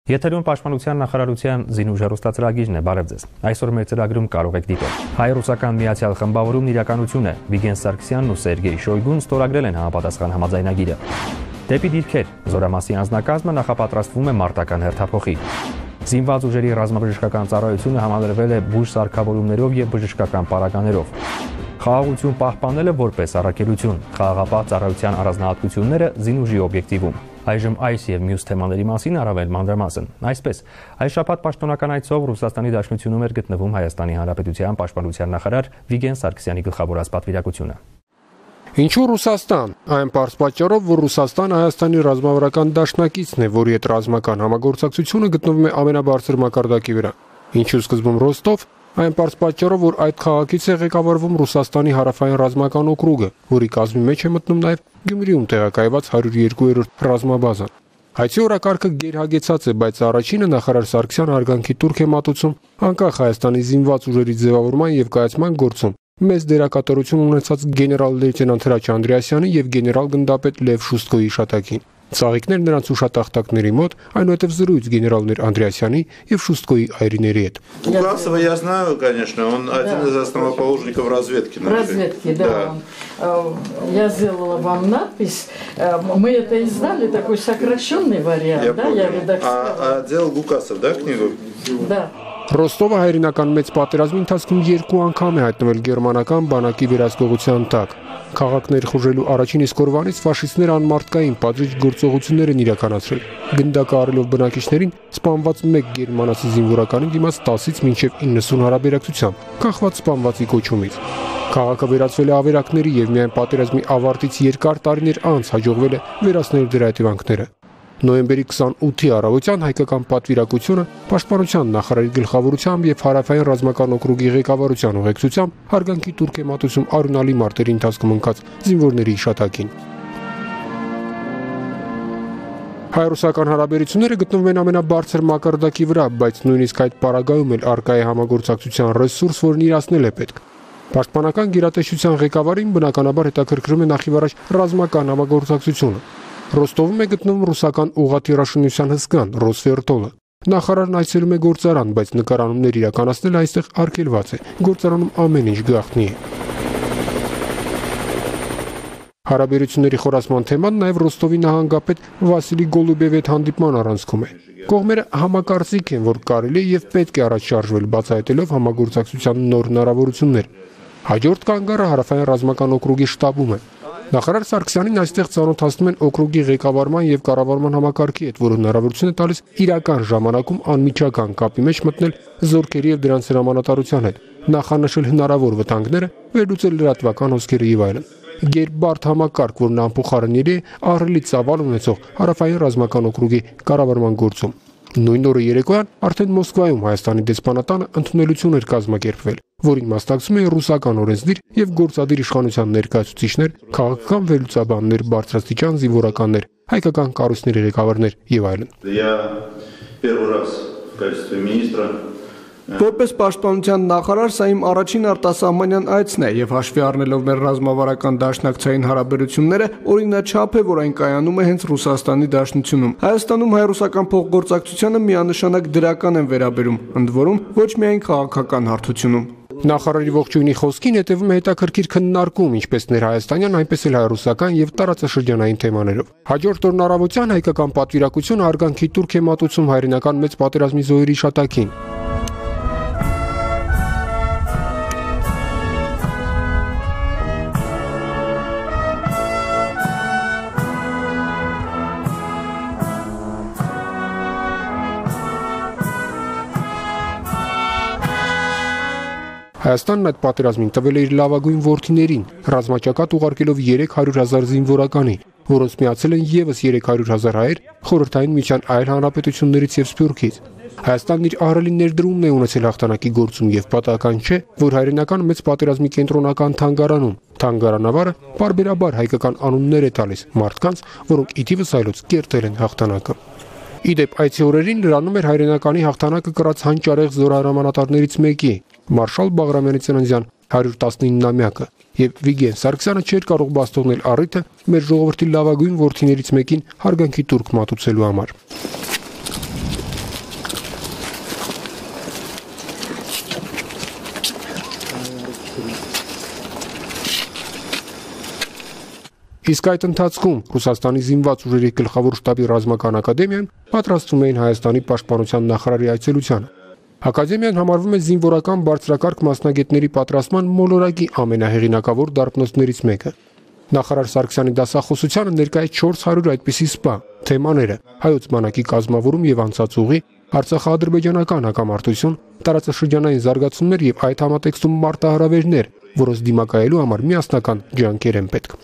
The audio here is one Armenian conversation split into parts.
Եթերում Պաշտպանության նախարարության զինուժ հեռուստացրագիրն է, բարև ձեզ։ Այսօր մեր ծրագրում կարող եք դիտել հայ-ռուսական միացյալ խմբավորումն իրականություն է, Վիգեն Սարգսյանն ու Սերգեյ Շոյգուն ստորագրել են համապատասխան համաձայնագիրը։ Դեպի դիրքեր, Զորամասի անձնակազմը նախապատրաստվում է մարտական հերթափոխի։ Զինված ուժերի ռազմաբժշկական ծառայությունը համալրվել է բուժ սարքավորումներով եւ բժշկական պարագաներով։ Խաղաղություն պահպանելը որպես առաքելություն, խաղաղապահ ծառայության առանձնահատկությունները զինուժի օբյեկտիվում։ Այժմ այս եւ մյուս թեմաների մասին առավել մանրամասն։ Այսպես, այս շաբաթ պաշտոնական այցով Ռուսաստանի Դաշնությունում էր գտնվում Հայաստանի Հանրապետության պաշտպանության նախարար Վիգեն Սարգսյանի գլխավորած պատվիրակությունը։ Ինչու Ռուսաստան։ Այն պարզ պատճառով, որ Ռուսաստանը Հայաստանի ռազմավարական դաշնակիցն է, որի հետ ռազմական համագործակցությունը գտնվում է ամենաբարձր մակարդակի վրա։ Ինչու սկզբում Ռոստով, այն պարզ պատճառով, որ այդ քաղաքից է ղեկավարվում Ռուսաստանի հարավային ռազմական օկրուգը, որի կազմի մեջ է մտնում նաև Գյումրիում տեղակայված 102-րդ ռազմաբազան։ Այցի օրակարգը գերհագեցած է, բայց առաջինը նախարար Սարգսյանը հարգանքի տուրք է մատուցում անկախ Հայաստանի զինված ուժերի ձևավորման եւ կայացման գործում մեծ դերակատարություն ունեցած գեներալ-լեյտենանտ Հրաչ Անդրեասյանի եւ գեներալ-գնդապետ Լև Շուստկոյի իշատակին։ Ծաղիկներ նրանց ուշատախտակների մոտ, այնուհետև զրույց գեներալներ Անդրեասյանի եւ Շուստկոյի այրիների հետ։ Гукасова я знаю, конечно, он один из основоположников разведки. Разведки, да. Я сделала вам надпись. Мы это и знали, такой сокращенный вариант, да? Я редактировала. А делал Гукасов, да, книгу? Да. Ռոստովը հայրենական մեծ պատերազմի ընթացքում 2 անգամ է հայտնվել գերմանական բանակի վերահսկողության տակ։ Քաղաքներ խուժելու առաջին իսկ օրվանից ֆաշիստները անմարտկային պատժիչ գործողություններ են իրականացրել, գնդակահարելով բնակիչներին սպանված 1 գերմանացի զինվորականի դիմաց 10-ից մինչև 90 հարաբերակցությամբ, կախված սպանվածի կոչումից։ Քաղաքը վերածվել է ավերակների եւ միայն պատերազմի ավարտից երկար տարիներ անց հաջողվել է վերացնել դրա հետևանքները։ Նոյեմբերի 28-ի առավոտյան հայկական պատվիրակությունը պաշտպանության նախարարի գլխավորությամբ եւ հարավային ռազմական օկրուգի ղեկավարության ուղեկցությամբ հարգանքի տուրք է մատուցում արունալի մարտերի ընթացքում ընկած զինվորների իշատակին։ Հայ-ռուսական հարաբերությունները գտնվում են ամենաբարձր մակարդակի վրա, բայց նույնիսկ այդ պարագայում էլ առկա է համագործակցության ռեսուրս, որն իրացնել է պետք։ Պաշտպանական գերատեսչության ղեկավարին բնականաբար հետաքրքրում է նախիվարաշ ռազմական համագործակցությունը։ Ռոստովում է գտնվում ռուսական ուղղաթիռաշինության հսկան Ռոսվերտոլը։ Նախարարն այցելում է գործարան, բայց նկարանումներ իրականացնել այստեղ արգելված է։ Գործարանում ամեն ինչ գաղտնի է։ Հարաբերությունների խորացման թեման նաև Ռոստովի նահանգապետ Վասիլի Գոլուբևի հետ հանդիպման առանցքում է։ Կողմերը համակարծիք են, որ կարելի է եւ պետք է առաջ շարժվել, բացահայտելով համագործակցության նոր հնարավորություններ։ Հաջորդ կանգառը հարավային ռազմական օկրուգի շտաբում է։ Նախարար Սարգսյանին այստեղ ծանոթացնում են օկրուգի ղեկավարման եւ կառավարման համակարգի հետ, որը հնարավորություն է տալիս իրական ժամանակում անմիջական կապի մեջ մտնել զորքերի եւ դրանց հրամանատարության հետ, նախանշել հնարավոր վտանգները, վերլուծել լրատվական հոսքերը եւ այլն։ Գերբարդ համակարգ, որն անփոխարինելի է ահռելի ծավալ ունեցող հարավային ռազմական օկրուգի կառավարման գործում։ Նույն օրը երեկոյան արդեն Մոսկվայում Հայաստանի դեսպանատանը ընդունելություն էր կազմակերպվել, որին մասնակցում էին ռուսական օրենսդիր եւ գործադիր իշխանության ներկայացուցիչներ, քաղաքական վերլուծաբաններ, բարձրաստիճան զինվորականներ, հայկական կառույցների ղեկավարներ եւ այլն։ Я первый раз в качестве министра Որպես պաշտպանության նախարար սա իմ առաջին արտասահմանյան այցն է եւ հաշվի առնելով մեր ռազմավարական դաշնակցային հարաբերությունները, օրինաչափ է, որ այն կայանում է հենց Ռուսաստանի Դաշնությունում։ Հայաստանում հայ-ռուսական փոխգործակցությանը միանշանակ դրական են վերաբերում, ընդ որում ոչ միայն քաղաքական հարթությունում։ Նախարարի ողջույնի խոսքին հետևում է հետաքրքիր քննարկում, ինչպես ներհայաստանյան, այնպես էլ հայ-ռուսական եւ տարածաշրջանային թեմաներով։ Հաջորդ օրն առավոտյան հայկական պատվիրակությունը հարգանքի տուրք է մատուցում հայրենական մեծ պատերազմի զոհերի իշատակին։ Հայաստանն այդ պատերազմին տվել է իր լավագույն որդիներին, ռազմաճակատ ուղարկելով 300,000 զինվորականի, որոնց միացել են եւս 300,000 հայեր խորհրդային միության այլ հանրապետություններից եւ Սփյուռքից։ Հայաստանն իր ահռելի ներդրումն է ունեցել հաղթանակի գործում եւ պատահական չէ, որ հայրենական մեծ պատերազմի կենտրոնական թանգարանում թանգարանավարը բարբերաբար հայկական անուններ է տալիս մարդկանց, որոնք ի թիվս այլոց կերտել են հաղթանակը։ Իդեպ այցի օրերին լրանում էր հայրենականի հաղթանակը կրած հանճարեղ զորահրամանատարներից մեկի, Մարշալ Բաղրամյանի ծննդյան 119-ամյակը, եւ Վիգեն Սարգսյանը չէր կարող բաց թողնել առիթը մեր ժողովրդի լավագույն որդիներից մեկին հարգանքի տուրք մատուցելու համար։ Իսկ այդ ընթացքում Ռուսաստանի զինված ուժերի գլխավոր շտաբի ռազմական ակադեմիան պատրաստվում էին Հայաստանի պաշտպանության նախարարի այցելությանը։ Ակադեմիան համարվում է զինվորական բարձրակարգ մասնագետների պատրաստման մոլորակի ամենահեղինակավոր դարբնոցներից մեկը։ Նախարար Սարգսյանի դասախոսությանը ներկա է 400 այդպիսի սպա, թեմաները՝ հայոց բանակի կազմավորում եւ անցած ուղի, Արցախա-ադրբեջանական հակամարտություն, տարածաշրջանային զարգացումներ եւ այդ համատեքստում մարտահրավերներ, որոնց դիմակայելու համար միասնական ջանքեր են պետք։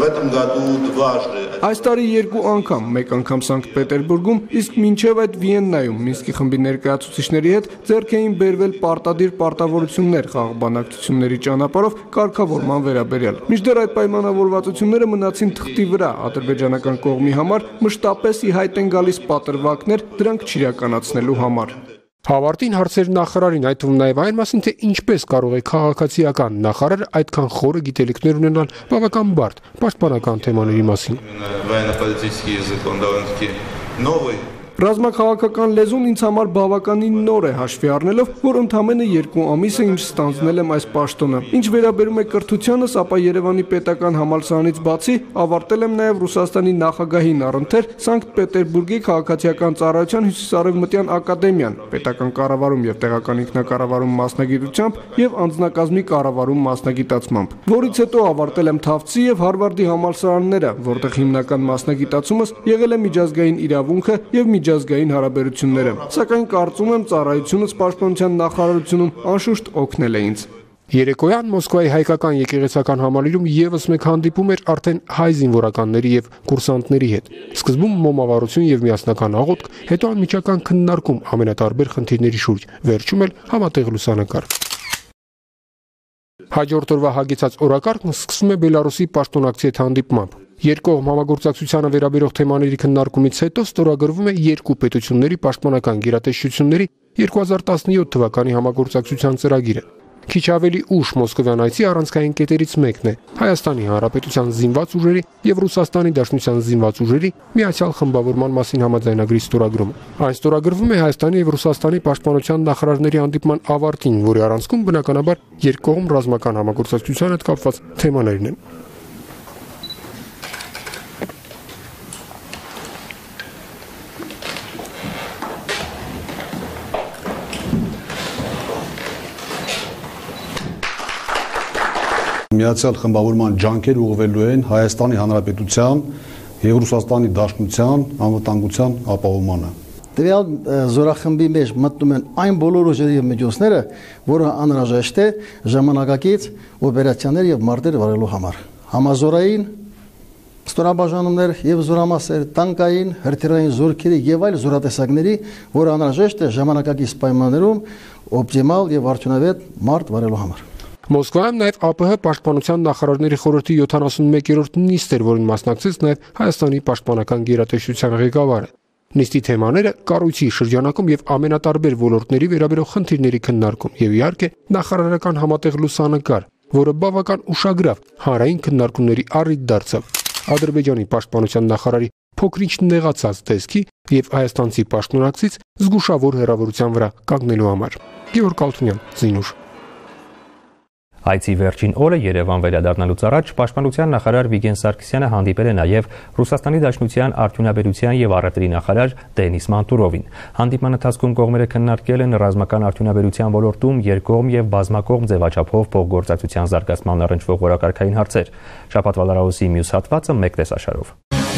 Այս տարի 2 անգամ, մեկ անգամ Սանկտ Պետերբուրգում, իսկ մինչև այդ Վիեննայում Մինսկի խմբի ներկայացուցիչների հետ ձեռք էին բերվել պարտադիր պարտավորություններ խաղաղ բանակցությունների ճանապարհով կարգավորման վերաբերյալ։ Մինչդեռ այդ պայմանավորվածությունները մնացին թղթի վրա, ադրբեջանական կողմի համար մշտապես ի հայտ են գալիս պատրվակներ դրանք չիրականացնելու համար։ Հավարտին հարցեր նախարարին, այդ թվում նաև այն մասին, թե ինչպես կարող է քաղաքացիական նախարարը այդքան խորը գիտելիքներ ունենալ բավական բարդ պաշտպանական թեմաների մասին։ Ռազմաքաղաքական լեզուն ինձ համար բավականին նոր է հաշվի առնելով, որ ընդամենը 2 ամիս է ինչ ստանձնել եմ այս պաշտոնը։ Ինչ վերաբերում է կրթությանս, ապա Երևանի պետական համալսարանից բացի ավարտել եմ նաև Ռուսաստանի նախագահին առընթեր Սանկտ Պետերբուրգի քաղաքացիական ծառայության հյուսիսարևմտյան ակադեմիան, պետական կառավարում եւ տեղական ինքնակառավարում մասնագիտությամբ եւ անձնակազմի կառավարում մասնագիտացմամբ, որից հետո ավարտել եմ Թավցի եւ Հարվարդի համալսարանները, որտեղ հիմնական մասնագիտացումս եղել է միջազգային իրավունքը եւ միջազգային հարաբերությունները, սակայն կարծում եմ ծառայությունս պաշտպանության նախարարությունում անշուշտ օգնել է ինձ։ Երեկոյան Մոսկվայի հայկական եկեղեցական համալիրում եւս մեկ հանդիպում էր արդեն հայ զինվորականների եւ կուրսանտների հետ։ Սկզբում մոմավառություն եւ միասնական աղոթք, հետո անմիջական քննարկում ամենատարբեր խնդիրների շուրջ, վերջում էլ համատեղ լուսանկար։ Հաջորդ օրվա հագեցած օրակարգն սկսվում է Բելարուսի պաշտոնակցի հետ հանդիպմամբ։ Երկկողմ համագործակցությանը վերաբերող թեմաների քննարկումից հետո ստորագրվում է երկու պետությունների պաշտպանական գերատեսչությունների 2017 թվականի համագործակցության ծրագիրը։ Քիչ ավելի ուշ Մոսկովյան այցի առանցքային կետերից մեկն է Հայաստանի Հանրապետության զինված ուժերի եւ Ռուսաստանի Դաշնության զինված ուժերի միացյալ խմբավորման մասին համաձայնագրի ստորագրումը։ Այն ստորագրվում է Հայաստանի եւ Ռուսաստանի պաշտպանության նախարարների հանդիպման ավարտին, որի առանցքում բնականաբար երկկողմ ռազմական համագործակցության հետ կապված թեմաներն են։ Միացյալ խմբավորման ջանքեր ուղղվելու են Հայաստանի Հանրապետության եւ Ռուսաստանի Դաշնության անվտանգության ապահովմանը։ Տվյալ զորախմբի մեջ մտնում են այն բոլոր ուժերի եւ միջոցները, որը անհրաժեշտ է ժամանակակից օպերացիաներ եւ մարտեր վարելու համար։ Համազորային ստորաբաժանումներ եւ զորամասեր, տանկային, հրթիռային զորքերի եւ այլ զորատեսակների, որը անհրաժեշտ է ժամանակակից պայմաններում օպտիմալ եւ արդյունավետ մարտ վարելու համար։ Մոսկվայում նաև ԱՊՀ պաշտպանության նախարարների խորհրդի 71-րդ նիստ էր, որին մասնակցեց նաև Հայաստանի պաշտպանական գերատեսչության ղեկավարը։ Նիստի թեմաները կառույցի շրջանակում եւ ամենատարբեր ոլորտների վերաբերող խնդիրների քննարկում եւ իհարկե նախարարական համատեղ լուսանկար, որը բավական ուշագրավ հանրային քննարկումների առիթ դարձավ։ Ադրբեջանի պաշտպանության նախարարի փոքրինչ նեղացած տեսքի եւ հայաստանցի պաշտոնակցից զգուշավոր հերավորության վրա կանգնելու համար։ Գևորգ Ալթունյան, Զինուշ։ Այցի վերջին օրը Երևան վերադառնալուց առաջ պաշտպանության նախարար Վիգեն Սարգսյանը հանդիպել է նաև Ռուսաստանի Դաշնության արդյունաբերության եւ առևտրի նախարար Դենիս Մանտուրովին։ Հանդիպման ընթացքում կողմերը քննարկել են ռազմական արդյունաբերության ոլորտում երկկողմ եւ բազմակողմ ձևաչափով փոխգործակցության զարգացման առնչվող օրակարգային հարցեր։ Շաբաթվա լրահոսի մյուս հատվածը մեկ տեսաշարով։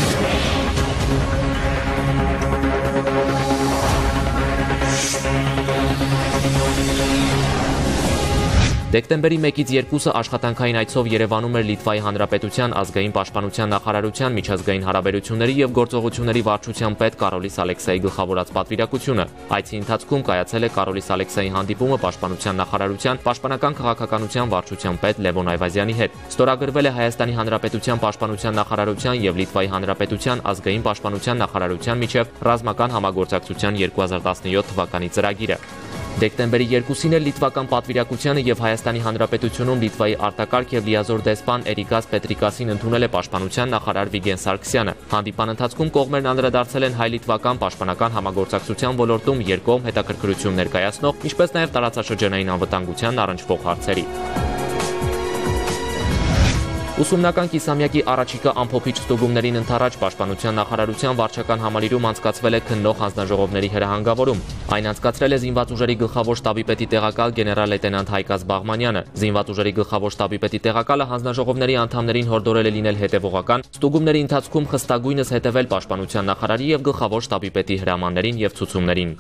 Դեկտեմբերի 1-ից 2-ը աշխատանքային այցով Երևանում էր Լիտվայի Հանրապետության ազգային պաշտպանության նախարարության միջազգային հարաբերությունների եւ գործողությունների վարչության պետ Կարոլիս Ալեքսեի գլխավորած պատվիրակությունը։ Այցի ընթացքում կայացել է Կարոլիս Ալեքսեի հանդիպումը պաշտպանության նախարարության պաշտպանական քաղաքականության վարչության պետ Լևոն Այվազյանի հետ։ Ստորագրվել է Հայաստանի Հանրապետության պաշտպանության նախարարության եւ Լիտվայի Հանրապետության ազգային պաշտպանության նախարարության միջև ռազմական համագործակցության 2017 թվականի ծրագիրը։ Դեկտեմբերի 2-ին էլ լիտվական պատվիրակությանը եւ Հայաստանի Հանրապետությունում Լիտվայի արտակարգ եւ լիազոր դեսպան Էրիկաս Պետրիկասին ընդունել է պաշտպանության նախարար Վիգեն Սարգսյանը։ Հանդիպան ընթացքում կողմերն անդրադարձել են հայ-լիտվական պաշտպանական համագործակցության ոլորտում երկկողմ հետաքրքրություն ներկայացնող, ինչպես նաեւ տարածաշրջանային անվտանգության առնչվող հարցերի։ Ուսումնական կիսամյակի առաջիկա ամփոփիչ ստուգումներին ընթരാճ Պաշտպանության նախարարության վարչական համալիրում անցկացվել է քննող հանձնաժողովների հրահանգավորում։ Այն անցկացրել է զինված ուժերի գլխավոր շտաբի պետի տեղակալ գեներալ լեյտենանտ Հայկազ Բաղմանյանը։ Զինված ուժերի գլխավոր շտաբի պետի տեղակալը հանձնաժողովների անդամներին հորդորել է լինել հետևողական, ստուգումների ընթացքում խստագույնս հետևել Պաշտպանության նախարարի եւ գլխավոր շտաբի պետի հրամաններին եւ ցուցումներին։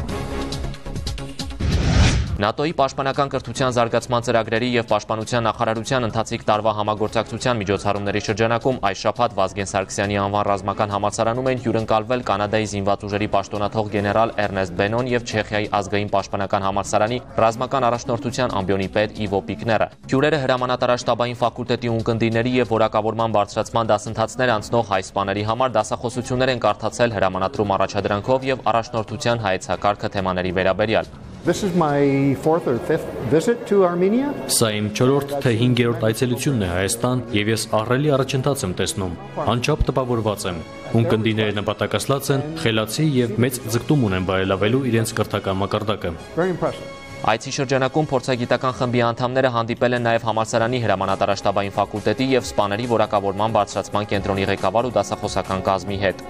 ՆԱՏՕ-ի պաշտպանական կրթության զարգացման ծրագրերի եւ պաշտպանության նախարարության ընթացիկ տարվա համագործակցության միջոցառումների շրջանակում այս շաբաթ Վազգեն Սարգսյանի անվան ռազմական համալսարանում են հյուրընկալվել Կանադայի զինված ուժերի պաշտոնաթող գեներալ Էրնեստ Բենոն եւ Չեխիայի ազգային պաշտպանական համալսարանի ռազմական առաջնորդության ամբիոնի պետ Իվո Պիկները։ Հյուրերը հրամանատարաշտաբային ֆակուլտետի ունկնդիրների եւ որակավորման բարձրացման դասընթացներ անցնող հայ սպաների համար դասախոսություններ են կարդացել հրամանատրում առաջադրանքով եւ առաջնորդության հայեցակարգը թեմաների վերաբերյալ։ This is my 4th or 5th visit to Armenia. Սա իմ 4-րդ թե 5-րդ այցելությունն է Հայաստան եւ ես ահռելի առաջընթաց եմ տեսնում։ Անչափ տպավորված եմ։ Ունկնդիրները նպատակասլաց են, խելացի եւ մեծ ձգտում ունեն բարելավելու իրենց կրթական մակարդակը։ Այցի շրջանակում փորձագիտական խմբի անդամները հանդիպել են նաեւ համալսարանի հրամանատարաշտաբային ֆակուլտետի եւ սպաների որակավորման բարձրացման կենտրոնի ղեկավար ու դասախոսական կազմի հետ։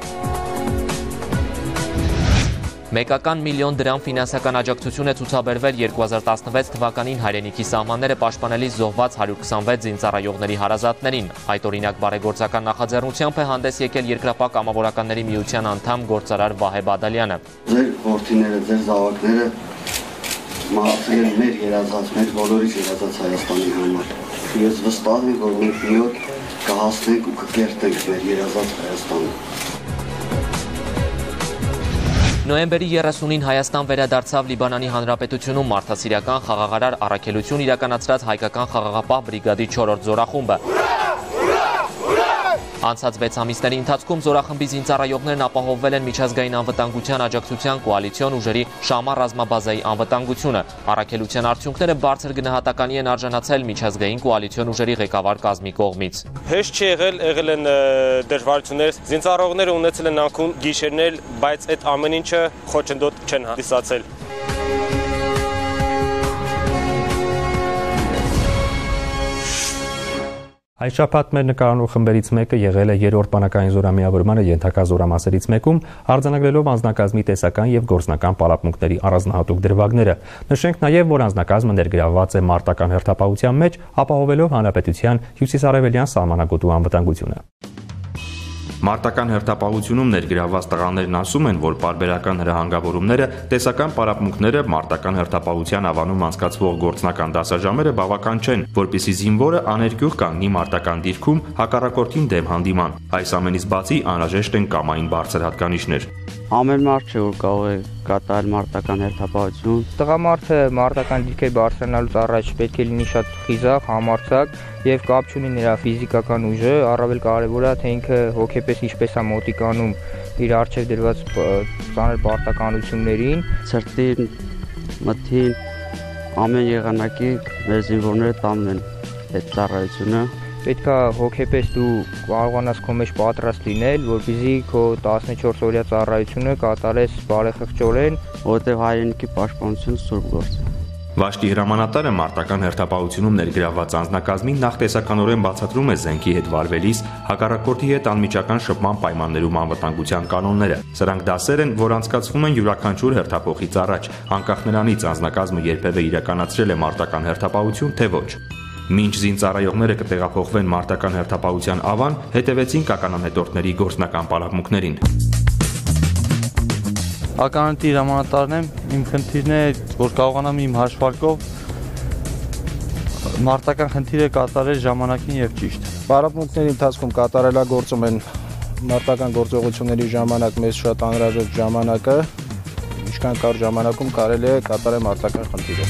1 միլիոն դրամ ֆինանսական աջակցություն է ցուցաբերվել 2016 թվականին հայրենիքի սահմանները պաշտպանելիս զոհված 126 զինծառայողների հարազատներին։ Այդ օրինակ բարեգործական նախաձեռնությամբ է հանդես եկել Երկրապահ կամավորականների միության անդամ գործարար Վահե Բադալյանը։ Ձեր որդիները, ձեր զավակները մահացել են մեր երազած, մեր բոլորիս երազած Հայաստանի համար։ Ես վստահ եմ, որ մենք մի օր կհասնենք ու կկերտենք մեր երազած Հայաստանը։ Նոյեմբերի 30-ին Հայաստան վերադարձավ Լիբանանի Հանրապետությունում մարդասիրական խաղաղարար առաքելություն իրականացրած հայկական խաղաղապահ բրիգադի 4-րդ զորախումբը։ Անցած 6 ամիսների ընթացքում զորախմբի զինծառայողներն ապահովվել են միջազգային անվտանգության աջակցության կոալիցիոն ուժերի Շամա ռազմաբազայի անվտանգությունը։ Առաքելության արդյունքները բարձր գնահատականի են արժանացել միջազգային կոալիցիոն ուժերի ղեկավար կազմի կողմից։ Հեշտ չի եղել են դժվարություններ, զինծառայողները ունեցել են անքուն գիշերներ, բայց այդ ամեն ինչը խոչընդոտ չեն հանդիսացել։ Այս շաբաթ մեր նկարանող խմբերից մեկը եղել է երրորդ բանակային զորամիավորմանը ենթակա զորամասերից մեկում, արձանագրելով անձնակազմի տեսական եւ գործնական պարապմունքների առանձնահատուկ դրվագները։ Նշենք նաեւ, որ անձնակազմը ներգրավված է մարտական հերթապահության մեջ, ապահովելով հանրապետության հյուսիսարևելյան սահմանագոտու անվտանգությունը։ Մարտական հերթապահությունում ներգրավված տղաներն ասում են, որ պարբերական հրահանգավորումները, տեսական պարապմունքները, մարտական հերթապահության ավանում անցկացվող գործնական դասաժամերը բավական չեն, որպեսզի զինվորը աներկյուղ կանգնի մարտական դիրքում հակառակորդին դեմ հանդիման։ Այս ամենից բացի անհրաժեշտ են կամային բարձր հատկանիշներ։ Ամեն մարդ չէ, որ կարող է կատարել մարտական հերթապահություն։ Տղամարդը մարտական դիրքեր բարձրանալուց առաջ պետք է լինի շատ խիզախ, համարձակ եւ կապ չունի նրա ֆիզիկական ուժը, առավել կարեւոր է, թե ինքը հոգեպես ինչպես է մոտիկանում իր արժեվ դրված ծանր պարտականություններին, ցրտին, մթին, ամեն եղանակի մեր զինվորները տանում են այդ ծառայությունը։ Պետք է հոգեպես դու կարողանաս քո մեջ պատրաստ լինել, որպեսզի քո 14 օրյա ծառայությունը կատարես բարեխղճորեն, որտեղ հայրենիքի պաշտպանությունը սուրբ գործ է։ Վաշտի հրամանատարը մարտական հերթապահությունում ներգրավված անձնակազմին նախ տեսականորեն բացատրում է զենքի հետ վարվելիս հակառակորդի հետ անմիջական շփման պայմաններում անվտանգության կանոնները։ Սրանք դասեր են, որ անցկացվում են յուրաքանչյուր հերթափոխից առաջ, անկախ նրանից անձնակազմը երբևէ իրականացրել է մարտական հերթապահություն, թե ոչ։ Մինչ զինծառայողները կտեղափոխվեն մարտական հերթապահության ավան, հետևեցին ականանետորդների գործնական պարապմունքներին։ Ականանետի հրամանատարն եմ, իմ խնդիրն է, որ կարողանամ իմ հաշվարկով մարտական խնդիրը կատարել ժամանակին եւ ճիշտ։ Պարապմունքների ընթացքում կատարելագործում են մարտական գործողությունների ժամանակ մեզ շատ անհրաժեշտ ժամանակը, ինչքան կար ժամանակում կարելի է կատարել մարտական խնդիրը։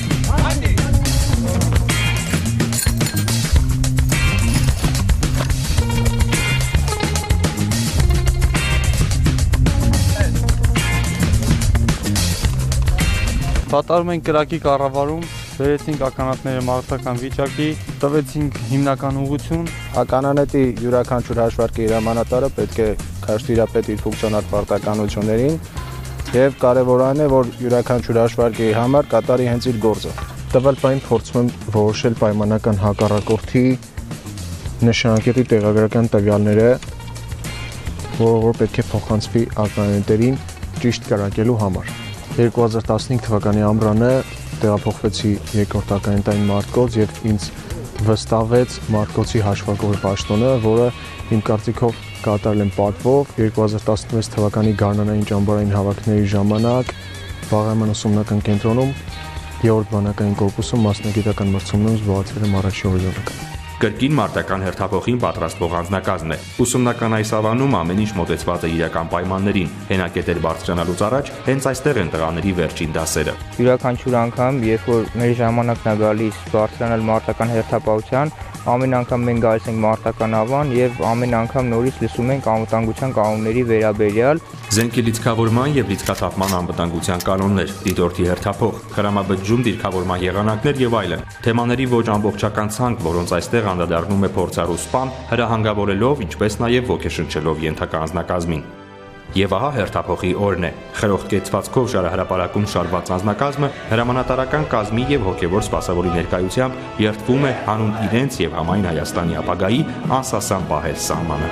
Կատարում ենք կրակի կառավարում, վերեցինք ականատները մարտական վիճակի, տվեցինք հիմնական ուղղություն։ Ականանետի յուրաքանչյուր հաշվարկի հրամանատարը պետք է քաշտիրապետ իր ֆունկցիոնալ պարտականություններին եւ կարեւորն է, որ յուրաքանչյուր հաշվարկի համար կատարի հենց իր գործը։ Տվյալ պայն փորձում եմ որոշել պայմանական հակառակորդի նշանակետի տեղագրական տվյալները, որ պետք է փոխանցվի ակնհայտերին ճիշտ կրակելու համար։ 2015 թվականի ամռանը տեղափոխվեցի երկրորդ ակնհայտային Մարտկոց եւ ինձ վստահվեց Մարտկոցի հաշվարկողի պաշտոնը, որը իմ կարծիքով կատարել եմ պատվով 2016 թվականի գարնանային ճամբարային հավաքների ժամանակ Բաղրամյան ուսումնական կենտրոնում 3-րդ բանակային կորպուսում մասնագիտական մրցումներում զբաղեցրել եմ առաջին օրինակ։ Կրկին մարտական հերթափոխին պատրաստվող անձնակազմն է։ Ուսումնական այս ավանում ամեն ինչ մոտեցված է իրական պայմաններին։ Հենակետեր բարձրանալուց առաջ հենց այստեղ են տղաների վերջին դասերը։ Յուրաքանչյուր անգամ, երբ որ մեր ժամանակն է գալիս բարձրանալ մարտական հերթապահության, ամեն անգամ մենք գալիս ենք մարտական ավան եւ ամեն անգամ նորից լսում ենք անվտանգության կանոնների վերաբերյալ Զենքի լիցքավորման եւ լիցքաթափման անվտանգության կանոններ, դիտորդի հերթափոխ, հրամաբջջում դիրքավորման եղանակներ եւ այլն։ Թեմաների ոչ ամբողջական ցանկ, որոնց այստեղ անդրադառնում է փորձառու սպան, հրահանգավորելով, ինչպես նաեւ ոգեշնչելով ենթակա անձնակազմին։ Եվ ահա հերթափոխի օրն է։ Խրոխտ կեցվածքով շարահրապարակում շարված անձնակազմը հրամանատարական կազմի եւ հոգեվոր սպասավորի ներկայությամբ երթվում է հանուն իրենց եւ համայն Հայաստանի ապագայի անսասան պահել սահմանը։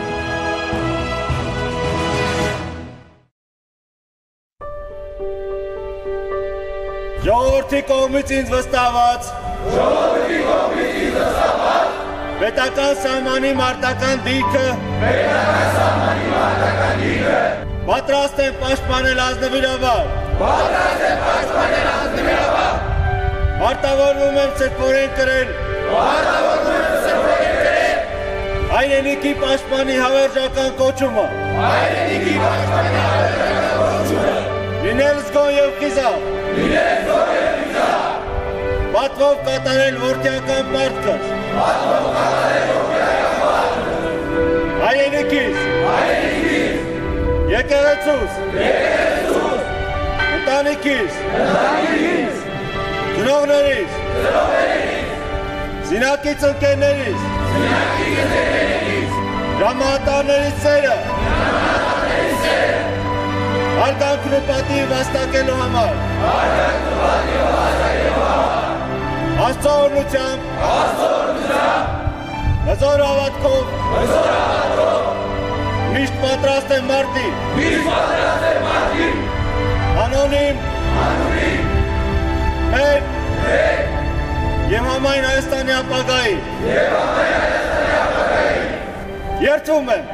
Ժողովրդի կողմից ինձ վստահված պետական սահմանի մարտական դիրքը պատրաստ եմ պաշտպանել ազնվիրաբար Պարտավորվում եմ սրբորեն կրել հայրենիքի պաշտպանի հավերժական կոչումը լինել զգոն և խիզախ պատվով կատարել որդիական պարտքս հայրենիքիս եկեղեցուս ընտանիքիս ծնողներիս զինակից ընկերներիս ժամանակատարներից սերը հարգանքն ու պատիվ վաստակելու համար Աստծո օրհնությամբ հզոր հավատքով միշտ պատրաստ եմ մարտի անոնիմ մեր և համայն Հայաստանի ապագայի երդվում եմ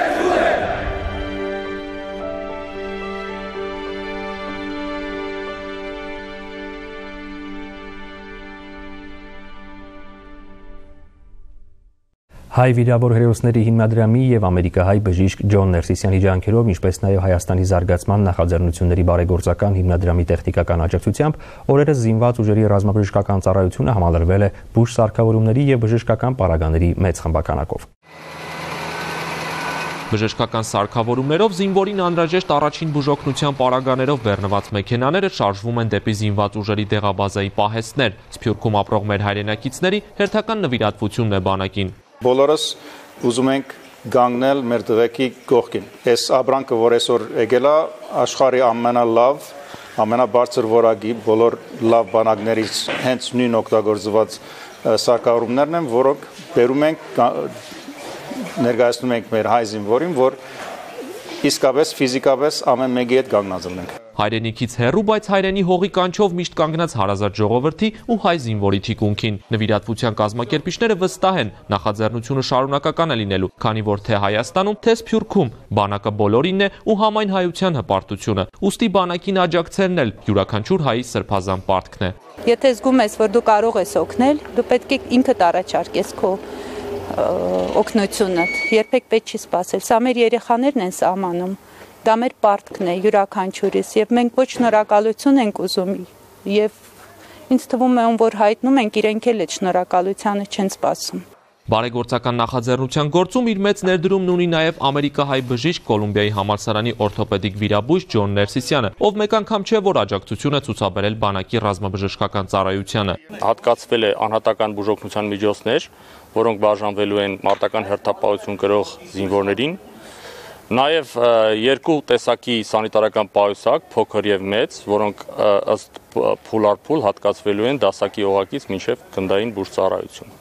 Հայ վիրավոր հերոսների հիմնադրամի եւ ամերիկահայ բժիշկ Ջոն Ներսիսյանի ջանքերով, ինչպես նաեւ Հայաստանի զարգացման նախաձեռնությունների բարեգործական հիմնադրամի տեխնիկական աջակցությամբ, օրերս զինված ուժերի ռազմաբժշկական ծառայությունը համալրվել է բուժ սարքավորումների եւ բժշկական պարագաների մեծ խմբականակով։ Բժշկական սարքավորումներով զինվորին անհրաժեշտ առաջին բուժօգնության պարագաներով բեռնված մեքենաները շարժվում են դեպի զինված ուժերի դեղաբազայի պահեստներ։ Սփյուռքում ապրող մեր հայրենակիցների հերթական նվիրատվությունն է բանակին։ Բոլորս ուզում ենք գանգնել մեր տղեկի կողքին։ Այս աբրանքը, որ այսօր եկել է, աշխարհի ամենալավ, ամենաբարձր որակի բոլոր լավ բանակներից հենց նույն օգտագործված սարքավորումներն են, որոնք բերում ենք ներկայացնում ենք մեր հայ զինվորին, որ իսկապես ֆիզիկապես ամեն մեկի հետ կանգնած ենք։ Հայրենիքից հեռու, բայց հայրենի հողի կանչով միշտ կանգնած հարազատ ժողովրդի ու հայ զինվորի թիկունքին։ Նվիրատվության կազմակերպիչները վստահ են, նախաձեռնությունը շարունակական է լինելու, քանի որ թե Հայաստանում, թե Սփյուռքում բանակը բոլորին է ու համայն հայության հպարտությունը։ Ուստի բանակին աջակցելն էլ յուրաքանչյուր հայի սրբազան պարտքն է։ Եթե զգում ես, որ դու կարող ես օգնել, դու պետք է ինքդ առաջարկես քո օգնությունը, երբեք պետք չի սպասել։ Սա մեր երեխաներն են սահմանում։ Դա մեր պարտքն է յուրաքանչյուրիս եւ մենք ոչ շնորհակալություն ենք ուզում եւ ինձ թվում է որ հայտնում ենք իրենք էլ այդ շնորհակալությանը չեն սպասում։ Բարեգործական նախաձեռնության գործում իր մեծ ներդրումն ունի նաև ամերիկահայ բժիշկ Կոլումբիայի համալսարանի օրթոպեդիկ վիրաբույժ Ջոն Ներսիսյանը, ով մեկ անգամ չէ, որ աջակցություն է ցուցաբերել բանակի ռազմաբժշկական ծառայությանը։ Հատկացվել է անհատական բուժօգնության միջոցներ, որոնք բաժանվելու են մարտական հերթապահություն կրող զինվորներին, նաև երկու տեսակի սանիտարական պայուսակ, փոքր եւ մեծ, որոնք ըստ փուլ առ փուլ հատկացվելու են դասակի օղակից մինչև գնդային բուժծառայություն։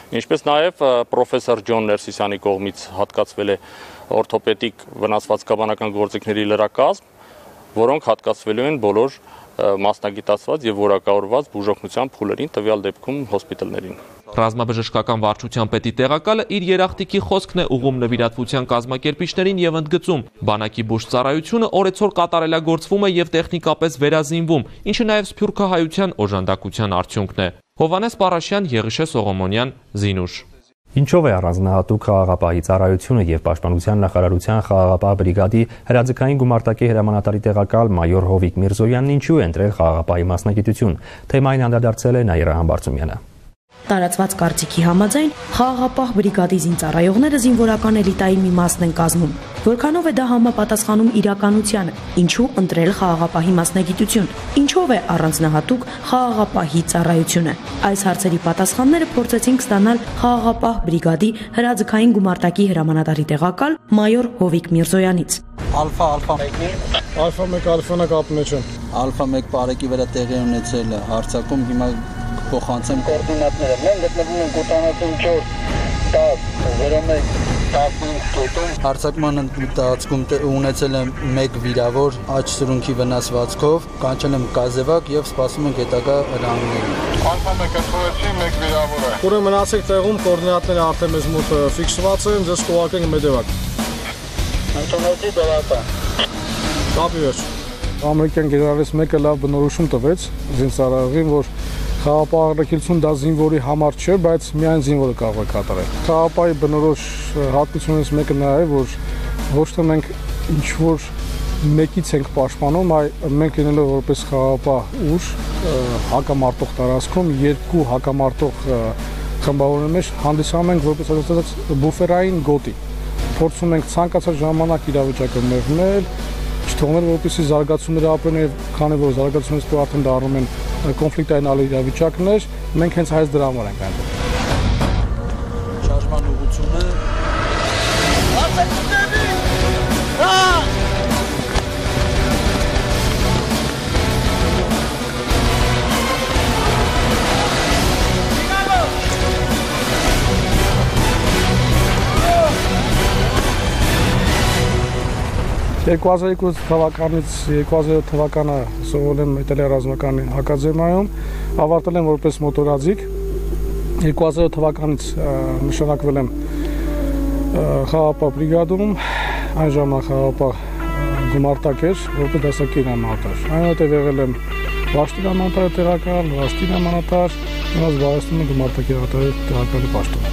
Ինչպես նաև պրոֆեսոր Ջոն Ներսիսյանի կողմից հատկացվել է օրթոպեդիկ վնասվածքաբանական գործիքների լրակազմ, որոնք հատկացվելու են բոլոր մասնագիտացված եւ որակավորված բուժօգնության փուլերին, տվյալ դեպքում հոսպիտալներին։ Ռազմաբժշկական վարչության պետի տեղակալը իր երախտիկի խոսքն է ուղղում նվիրատվության կազմակերպիչներին եւ ընդգծում. բանակի բուժծառայությունը օրեցօր կատարելագործվում է եւ տեխնիկապես վերազինվում, ինչը նաեւ սփյուռքահայության օժանդակության արդյունքն է։ Հովհաննես Պարաշյան, Եղիշե Սողոմոնյան, Զինուշ։ Ինչով է առանձնահատուկ խաղաղապահի ծառայությունը եւ Պաշտպանության նախարարության խաղաղապահ բրիգադի հրաձգային գումարտակի հրամանատարի տեղակալ մայոր Հովիկ Միրզոյանն ինչու է ընտրել խաղաղապահի մասնագիտություն։ Թեմային անդրադարձել է Նաիրա Համբարձումյանը։ Տարածված կարծիքի համաձայն խաղաղապահ բրիգադի զինծառայողները զինվորական էլիտայի մի մասն են կազմում։ Որքանով է դա համապատասխանում իրականությանը, ինչու ընտրել խաղաղապահի մասնագիտություն, ինչով է առանձնահատուկ խաղաղապահի ծառայությունը։ Այս հարցերի պատասխանները փորձեցինք ստանալ խաղաղապահ բրիգադի հրաձգային գումարտակի հրամանատարի տեղակալ մայոր Հովիկ Միրզոյանից։ Ալֆա 1 ալֆանա կապն է։ Ալֆա 1 բարեկի վրա տեղի ունեցել հարցակում, հիմա փոխանցեմ կոորդինատները։ Մենք գտնվում ենք 84 10 01 15 Հարցակման ընթացքում ունեցել եմ 1 վիրավոր աջ սրունքի վնասվածքով, կանչել եմ կազևակ եւ սպասում ենք հետագա հրամաններին։ Ալֆա 1-ը թողեցի 1 վիրավոր է։ Ուրեմն մնացեք տեղում, կոորդինատները արդեն մեզ մոտ ֆիքսված են, ձեզ կուղարկենք մեդեվակ։ Անտոնովի դավակա։ Կապի վերջ։ Ամերիկյան գեներալից մեկը լավ բնորոշում տվեց զինծառայողին, որ խաղաղապահարակելություն դա զինվորի համար չէ, բայց միայն զինվորը կարող է կատարել։ Խաղաղապահի բնորոշ հատկությունից մեկը նա է, որ ոչ թե մենք ինչ-որ մեկից ենք պաշտպանում, այլ մենք լինելով որպես խաղաղապահ ուժ հակամարտող տարածքում երկու հակամարտող խմբավորների մեջ հանդիսանում ենք որպես ասած բուֆերային գոտի։ Փորձում ենք ցանկացած ժամանակ իրավիճակը մեղմել, չթողնել որպեսզի զարգացումները ապրեն եւ քանի որ զարգացումից հետո արդեն դառնում են կոնֆլիկտային իրավիճակներ, մենք հենց այս դրա համար ենք այնտեղ։ Շարժման ուղղությունը թվականից 2007 թվականը սովորել եմ Իտալիա ռազմական ակադեմիայում, ավարտել եմ որպես մոտորաձիգ։ 2007 թվականից նշանակվել եմ խաղաղապահ բրիգադում, այն ժամանակ խաղաղապահ գումարտակ էր, որպես դասակի հրամանատար։ Այնուհետև եղել եմ վաշտի հրամանատարի տեղակալ, վաշտի հրամանատար, հիմա զբաղեցնում եմ գումարտակի տեղակալի պաշտոն։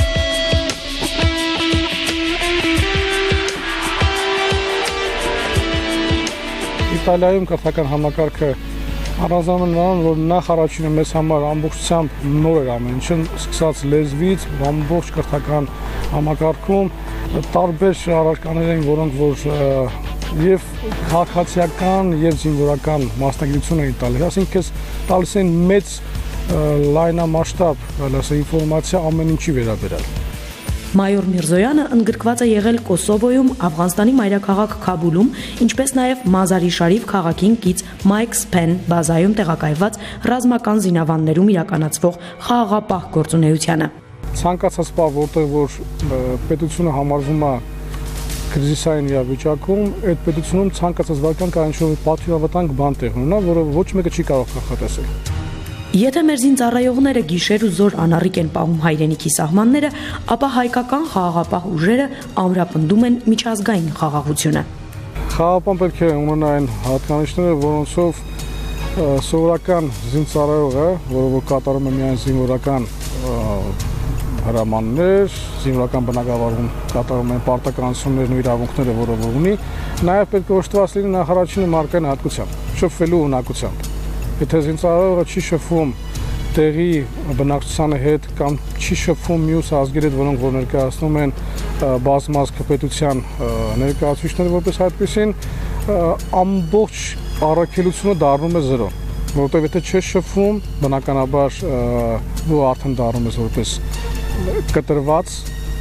Իտալիայում կրթական համակարգը առանձնանում է նրան, որ նախ առաջինը մեզ համար ամբողջությամբ նոր էր ամեն ինչը, սկսած լեզվից, ամբողջ կրթական համակարգում տարբեր առարկաներ են, որոնք որ եւ քաղաքացիական եւ զինվորական մասնագիտություն էին տալիս, այսինքն տալիս են մեծ լայնամասշտաբ, ինֆորմացիա ամեն ինչի վերաբերյալ։ Մայոր Միրզոյանը ընդգրկված է եղել Կոսովոյում, Աֆղանստանի մայրաքաղաք Քաբուլում, ինչպես նաև Մազարի Շարիֆ քաղաքին կից Մայք Սփեն բազայում տեղակայված ռազմական զինավաններում իրականացվող խաղաղապահ գործունեությանը։ Ցանկացած բան, որտեղ որ պետությունը համարվում է կրիզիսային իրավիճակում, այդ պետությունում ցանկացած վարքան կա ինչ-որ պատվիրավատանք բան տեղ ունենա, որը ոչ մեկը չի կարող կանխատեսել։ Եթե մեր զինծառայողները գիշեր ու զոր անառիկ են պահում հայրենիքի սահմանները, ապա հայկական խաղաղապահ ուժերը ամրապնդում են միջազգային խաղաղությունը։ Խաղաղապահ պետք է ունենա այն հատկանիշները, որոնցով սովորական զինծառայողը, որը կատարում է միայն զինվորական հրամաններ, զինվորական բնակավարում կատարում են պարտականություններն ու իրավունքները, որը որ ունի, նաև պետք է օժտված լինի նախարարչինի մարկային հատկությամբ, շփվելու ունակությամբ։ Եթե զինծառայողը չի շփվում տեղի բնակչությանը հետ կամ չի շփվում մյուս ազգերի հետ, որոնք որ ներկայացնում են բազմազգ պետության ներկայացուցիչները որպես այդպեսին, ամբողջ առաքելությունը դառնում է 0, որովհետև եթե չես շփվում, բնականաբար դու արդեն դառնում ես որպես կտրված,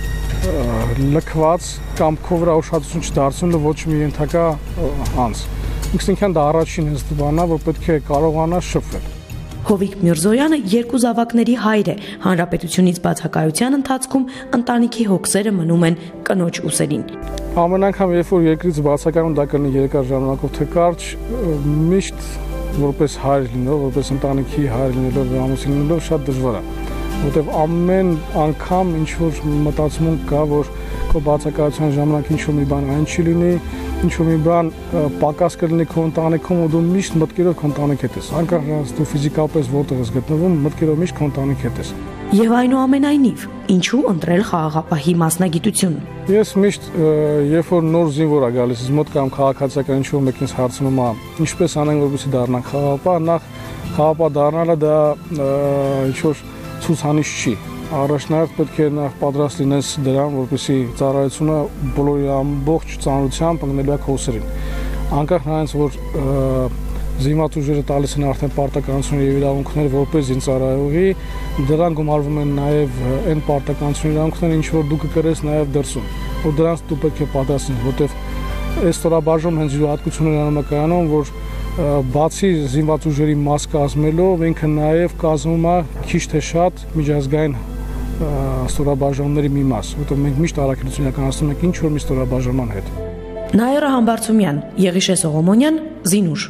լքված կամ քո վրա ուշադրություն չդարձնելու ոչ մի ենթակա անձ։ Ինքնին դա առաջին բանն է, որ պետք է կարողանա շփվել։ Հովիկ Միրզոյանը երկու զավակների հայր է, հանրապետությունից բացակայության ընթացքում ընտանիքի հոգսերը մնում են կնոջ ուսերին։ Ամեն անգամ, երբ որ երկրից բացակայում դա կլինի երկար ժամանակով թե կարճ, միշտ որպես հայր լինելով, որպես ընտանիքի հայր լինելով, ամուսին լինելով շատ դժվար է, որովհետև ամեն անգամ ինչ որ մտածում կա, որ քո բացակայության ժամանակ ինչ-որ մի բան այն չի լինի, ինչ-որ մի բան պակաս կլինի քո ընտանիքում ու դու միշտ մտքերով քո ընտանիքի հետ ես, անկախ դու ֆիզիկապես որտեղ ես գտնվում, մտքերով միշտ քո ընտանիքի հետ ես։ Եվ այնուամենայնիվ, ինչու ընտրել խաղաղապահի մասնագիտությունը։ Ես միշտ, երբ որ նոր զինվոր է գալիս, մոտ կամ քաղաքացիական ինչ-որ մեկին ինձ հարցնում է, ինչպես անենք, որպեսզի դառնանք խաղաղապահ, նախ խաղաղապահ դառնալը դա ինչ-որ ցուցանիշ չի։ Առաջնահերթ պետք է նախ պատրաստ լինես դրան, որպեսզի ծառայությունը բոլորի ամբողջ ծանրությամբ ընկնելու է քո ուսերին։ Անկախ նրանից, որ զինված ուժերը տալիս են արդեն պարտականություն եւ իրավունքներ որպես զինծառայողի, դրան գումարվում են նաեւ այն պարտականություն իրավունքները, ինչ որ դու կկրես նաեւ դրսում, որ դրանց դու պետք է պատասխանես, որտեվ այս ստորաբաժանում հենց յուրահատկություններ կայանում, որ բացի զինված ուժերի մաս կազմելով, ինքը նաեւ կազմում է քիչ թե շատ միջազգային ստորաբաժանումների մի մաս, որտեղ մենք միշտ առաքելություն իրականացնում ենք ինչ որ մի ստորաբաժանման հետ։ Նաիրա Համբարձումյան, Եղիշե Սողոմոնյան, Զինուշ։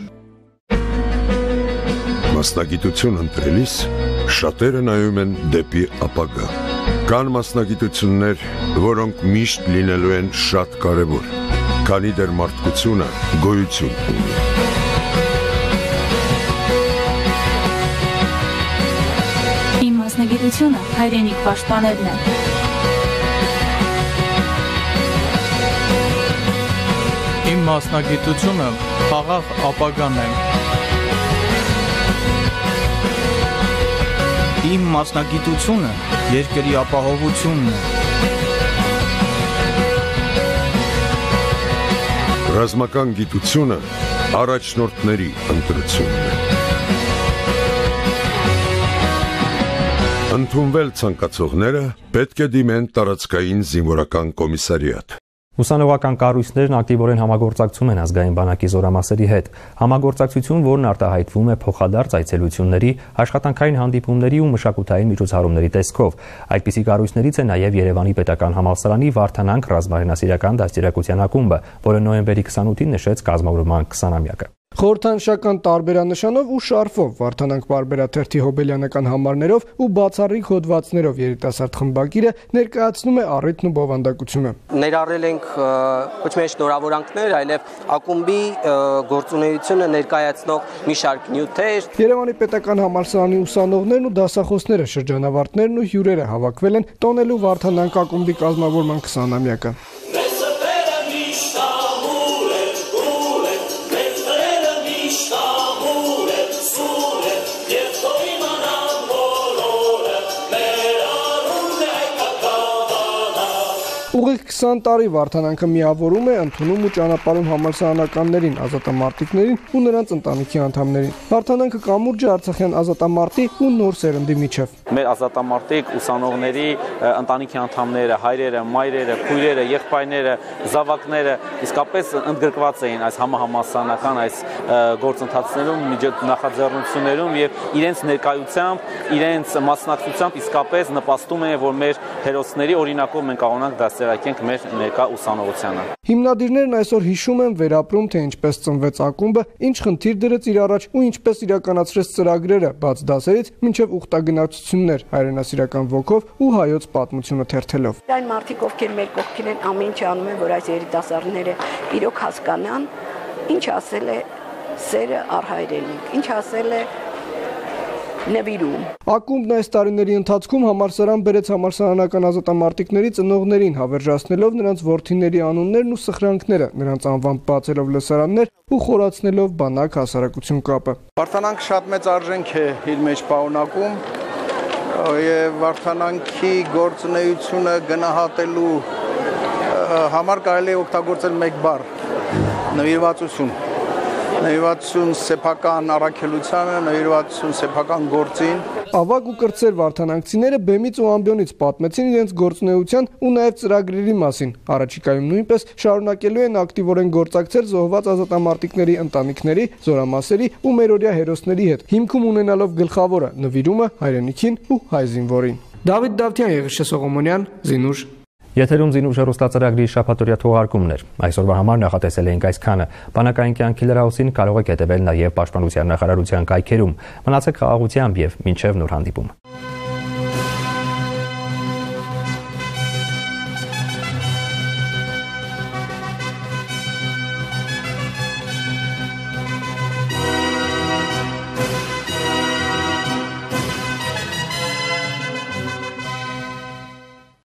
Մասնագիտություն ընտրելիս շատերը նայում են դեպի ապագա։ Կան մասնագիտություններ, որոնք միշտ լինելու են շատ կարևոր, քանի դեռ մարդկությունը գոյություն ունի։ Իմ մասնագիտությունը հայրենիք պաշտպանելն է։ Իմ մասնագիտությունը խաղաղ ապագան է։ Իմ մասնագիտությունը երկրի ապահովությունն է։ Ռազմական գիտությունը առաջնորդների ընտրությունն է։ Ընդունվել ցանկացողները պետք է դիմեն տարածքային զինվորական կոմիսարիատ։ Ուսանողական կառույցներն ակտիվորեն համագործակցում են ազգային բանակի զորամասերի հետ։ Համագործակցություն, որն արտահայտվում է փոխադարձ այցելությունների, աշխատանքային հանդիպումների ու մշակութային միջոցառումների տեսքով։ Այդպիսի կառույցներից է նաև Երևանի պետական համալսարանի Վարդանանք ռազմահենասիրական դաստիարակության ակումբը, որը նոյեմբերի 28-ին նշեց կազմավորման 20-ամյակը։ Խորհրդանշական տարբերանշանով ու շարֆով, Վարդանանք պարբերաթերթի հոբելյանական համարներով ու բացառիկ հոդվածներով երիտասարդ խմբագիրը ներկայացնում է առիթն ու բովանդակությունը։ Ներառել ենք ոչ միայն շնորհավորանքներ, այլև ակումբի գործունեությունը ներկայացնող մի շարք նյութեր։ Երևանի պետական համալսարանի ուսանողներն ու դասախոսները, շրջանավարտներն ու հյուրերը հավաքվել են տոնելու Վարդանանք ակումբի կազմավորման 20-ամյակը։ Ուղիղ 20 տարի Վարդանանքը միավորում է, ընդունում ու ճանապարհում համալսարանականներին, ազատամարտիկներին ու նրանց ընտանիքի անդամներին։ Վարդանանքը կամուրջ է արցախյան ազատամարտի ու նոր սերնդի միջև։ Մեր ազատամարտիկ ուսանողների ընտանիքի անդամները, հայրերը, մայրերը, քույրերը, եղբայրները, զավակները իսկապես ընդգրկված էին այս համահամալսարանական այս գործընթացներում, նախաձեռնություններում եւ իրենց ներկայությամբ, իրենց մասնակցությամբ իսկապես նպաստում են, որ մեր հերոսների օրինակով մենք կարողանանք դաստիարակենք մեր ներկա ուսանողությանը։ Հիմնադիրներն այսօր հիշում են, վերապրում, թե ինչպես ծնվեց ակումբը, ինչ խնդիր դրեց իր առաջ ու ինչպես իրականացրեց ծրագրերը, բաց դասերից մինչև ուխտագնացություններ, հայրենասիրական ոգով ու հայոց պատմությունը թերթելով։ Այն մարդիկ, ովքեր մեր կողքին են, ամեն ինչ անում են, որ այս երիտասարդները իրոք հասկանան, ինչ ասել է սերը առ հայրենիք, ինչ ասել է նվիրում։ Ակումբն այս տարիների ընթացքում համալսարան բերեց համալսարանական ազատամարտիկների ծնողներին, հավերժացնելով նրանց որդիների անուններն ու սխրանքները, նրանց անվամբ բացելով լսարաններ ու խորացնելով բանակ հասարակություն կապը։ Վարդանանք շատ մեծ արժենք է իր մեջ պարունակում եւ Վարդանանքի գործունեությունը գնահատելու համար կարելի է օգտագործել մեկ բառ՝ նվիրվածություն։ նվիրվածություն սեփական առաքելությանը, նվիրվածություն սեփական գործին։ Ավագ ու կրտսեր վարդանակցիները բեմից ու ամբիոնից պատմեցին իրենց գործունեության ու նաև ծրագրերի մասին։ Առաջիկայում նույնպես շարունակելու են ակտիվորեն գործակցել զոհված ազատամարտիկների ընտանիքների, զորամասերի ու մերօրյա հերոսների հետ, հիմքում ունենալով գլխավորը նվիրումը հայրենիքին ու հայ զինվորին։ Դավիթ Դավթյան, Եղիշե Սողոմոնյան, Զինուշ։ Եթերում Զինուշ հեռուստածրագրի շաբաթօրյա թողարկումներ։ Այսօրվա համար նախատեսել էինք այսքանը։ Բանակային կյանքի լրահոսին կարող եք հետևել նաև Պաշտպանության նախարարության կայքերում։ Մնացեք խաղաղությամբ եւ մինչև նոր հանդիպում։